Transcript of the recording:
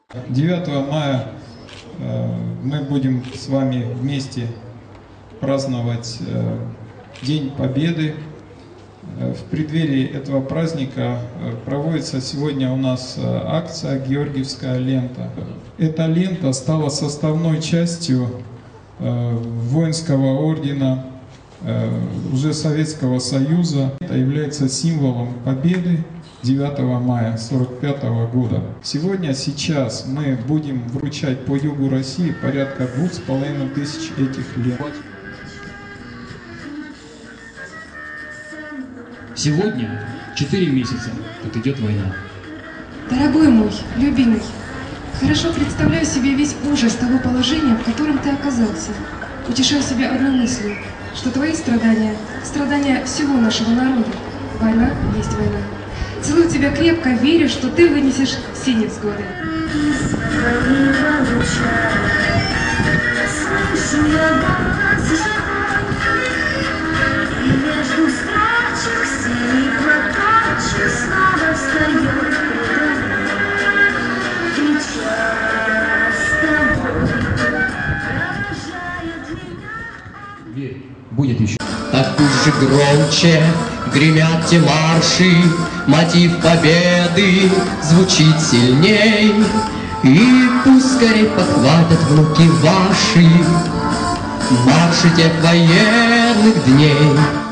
9 мая мы будем с вами вместе праздновать День Победы. В преддверии этого праздника проводится сегодня у нас акция «Георгиевская лента». Эта лента стала составной частью воинского ордена уже Советского Союза. Это является символом победы 9 мая 1945 года. Сейчас мы будем вручать по югу России порядка 2500 этих лент. Сегодня 4 месяца, как идет война. Дорогой мой, любимый, хорошо представляю себе весь ужас того положения, в котором ты оказался. Утешаю себя одной мыслью, что твои страдания, страдания всего нашего народа. Война есть война. Целую тебя крепко, верю, что ты вынесешь все невзгоды. Верь, будет еще. Так уже громче гремят те марши, мотив победы звучит сильней. И пусть скорей подхватят внуки ваши марши тех военных дней.